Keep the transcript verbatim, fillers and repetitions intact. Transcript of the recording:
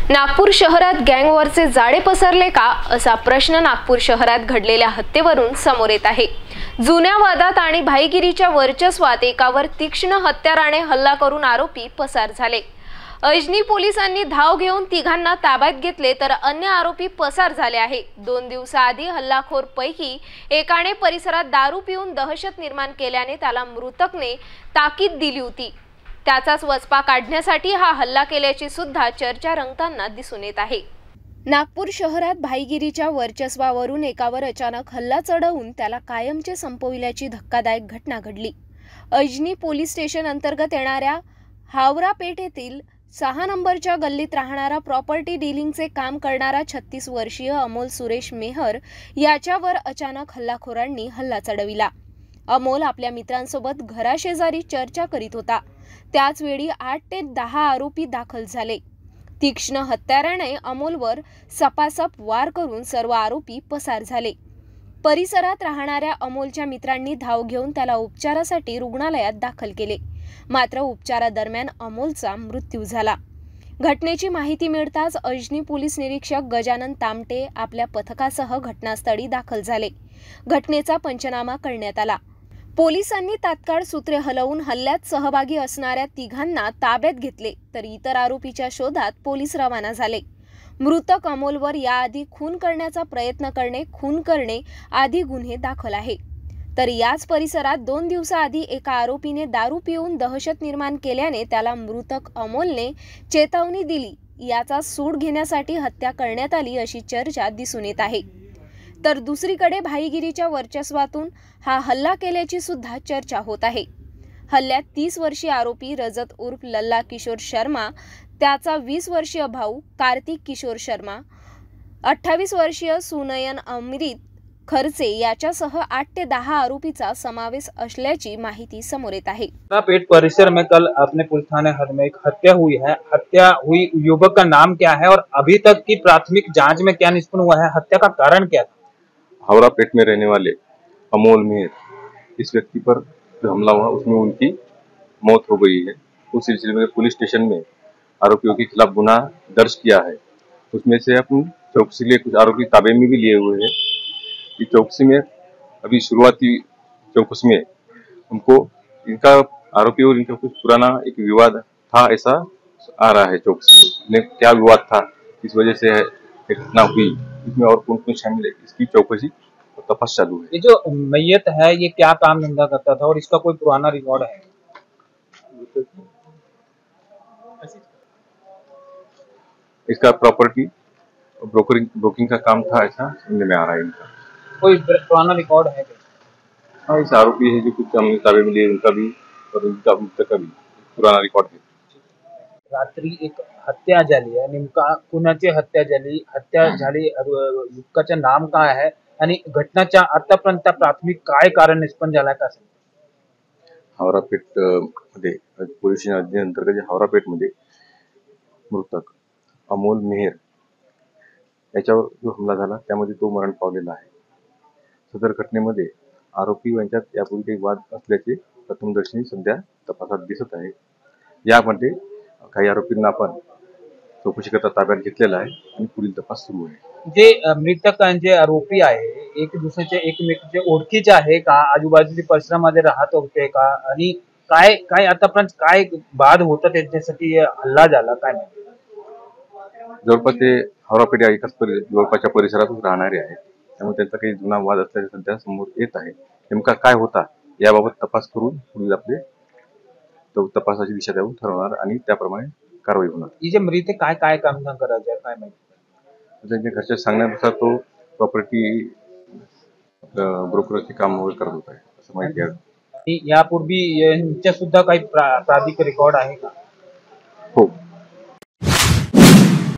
नागपूर शहरात गँगवॉरचे जाळे पसरले का असा प्रश्न नागपूर शहरात घडलेल्या हत्येवरून समोर येत आहे। जुन्या वादात आणि भाईगिरीच्या वर्चस्वात एकावर तीक्ष्ण हत्याराने हल्ला करून आरोपी पसार झाले। अजनी पोलिसांनी धाव घेऊन तिघांना ताब्यात घेतले तर अन्य आरोपी पसार झाले आहे। दोन दिवसाआधी हल्लाखोर पैकी एकाने परिसरात दारू पिऊन दहशत निर्माण केल्याने त्याला मृतकने ताकीद दिली होती। त्याचाच वचपा काढण्यासाठी हा हल्ला केल्याची सुद्धा चर्चा रंगताना दिसून येत आहे। नागपूर शहरात भाईगिरीच्या वर्चस्वावरून एकावर अचानक हल्ला चढवून त्याला कायमचे संपविल्याची धक्कादायक घटना घडली। अजनी पोलीस स्टेशन अंतर्गत येणाऱ्या हावरा पेठ येथील सहा नंबरच्या गल्लीत राहणारा प्रॉपर्टी डीलिंगचे काम करणारा छत्तीस वर्षीय अमोल सुरेश मेहर याच्यावर अचानक हल्लाखोरांनी हल्ला चढविला। अमोल आपल्या मित्रांसोबत घराशेजारी चर्चा करीत होता। त्याच वेळी आठ ते दहा आरोपी दाखल झाले। तीक्ष्ण हत्याराने अमोलवर सपासप वार करून सर्व आरोपी पसार झाले। परिसरात राहणाऱ्या अमोलच्या मित्रांनी धाव घेऊन त्याला उपचारासाठी रुग्णालयात दाखल केले, मात्र उपचारादरम्यान अमोलचा मृत्यू झाला। घटनेची माहिती मिळताच अजनी पोलीस निरीक्षक गजानन तामटे आपल्या पथकासह घटनास्थळी दाखल झाले। घटनेचा पंचनामा करण्यात आला। पोलिसांनी तात्काळ सूत्रे हलवून हल्ल्यात सहभागी असणाऱ्या तिघांना ताब्यात घेतले तर इतर आरोपीच्या शोधात पोलीस रवाना झाले। मृतक अमोलवर याआधी खून करण्याचा प्रयत्न करणे, खून करणे आदी गुन्हे दाखल आहे। तर याच परिसरात दोन दिवसाआधी एका आरोपीने दारू पिऊन दहशत निर्माण केल्याने त्याला मृतक अमोलने चेतावणी दिली, याचा सूड घेण्यासाठी हत्या करण्यात आली अशी चर्चा दिसून येत आहे। तर दुसरीकडे भाईगिरीच्या वर्चस्वातून हा हल्ला केल्याची सुद्धा चर्चा होत आहे। हल्ल्यात तीस वर्षीय आरोपी रजत उर्फ लल्ला किशोर शर्मा, त्याचा वीस वर्षीय भाऊ कार्तिक किशोर शर्मा, अठ्ठावीस वर्षीय सुनयन अमृत खर्चे याच्यासह आठ ते दहा आरोपीचा समावेश असल्याची माहिती समोर येत आहे। पेट परिसर में कल अपने पुलिस थाने हद में एक हत्या हुई है। हत्या हुई युवक का नाम क्या है और अभी तक की प्राथमिक जांच में क्या निष्पन्न हुआ है? हत्या का कारण क्या था? हावड़ा पेट में रहने वाले अमोल मेहर, इस व्यक्ति पर जो हमला हुआ उसमें उनकी मौत हो गई है। उस सिलसिले में पुलिस स्टेशन में आरोपियों के खिलाफ गुना दर्ज किया है। उसमें से अपन चौकसी लिए कुछ आरोपी ताबे में भी लिए हुए हैं। इस चौकसी में अभी शुरुआती चौकसी में उनको इनका आरोपी और इनका कुछ पुराना एक विवाद था ऐसा आ रहा है। चौकसी में क्या विवाद था, इस वजह से एक घटना हुई, इसमें और कौन कौन शामिल है इसकी चौकसी और तपास चालू है। ये जो मैयत है ये क्या काम धंधा करता था और इसका कोई पुराना रिकॉर्ड है? इसका प्रॉपर्टी ब्रोकरिंग ब्रोकिंग का काम था ऐसा सुनने में आ रहा है। इनका कोई पुराना रिकॉर्ड है क्या? हाँ, इस आरोपी है जो कुछ हमने ताबे में लिए उनका भी और उनका उनका का भी पुराना रिकॉर्ड है। रात्री एक हत्या झाली आहे, नेमका कुणाची हत्या झाली, हत्या झाली, युवकाचे नाम काय आहे आणि घटनाच्या आतापर्यंत प्राथमिक काय कारण निष्पन्न झाला का? हावरा पेठ मध्ये पोलीस स्टेशन अंतर्गत हावरा पेठ मध्ये मृतक अमोल मेहर याच्यावर जो हमला झाला त्यामध्ये तो मरण पावलेला आहे। सदर घटनेमध्ये आरोपी यांच्यात यापूर्वी काही वाद असल्याचे प्रथमदर्शनी सध्या तपासात दिसत आहे। यामध्ये काही आरोपींना आपण चौकशी करता ताब्यात घेतलेला आहे आणि पुढील तपास सुरू आहे। जे मृतकांचे आरोपी आहे एक दुसऱ्याचे एकमेकांचे ओळखीचे आहे का, आजूबाजूच्या परिसरामध्ये राहत होते का आणि काय काय आतापर्यंत काय वाद होता त्यांच्यासाठी हल्ला झाला काय माहिती? जवळपास ते हावरा पेठ एकाच जवळपासच्या परिसरातच राहणारे आहेत, त्यामुळे त्यांचा काही जुना वाद असल्याचे सध्या समोर येत आहे। नेमका काय होता याबाबत तपास करून पुढील आपले तपासाची दिशा देऊन ठरवणार आणि त्याप्रमाणे कारवाई होणार। ही जे मृत काय काय काम करायचे काय माहिती? त्यांच्या घरच्या सांगण्यानुसार तो प्रॉपर्टी ब्रोकरचे काम वगैरे करत होता असं माहिती आहे। यापूर्वी यांच्या सुद्धा काही प्राधिक रेकॉर्ड आहे का? हो।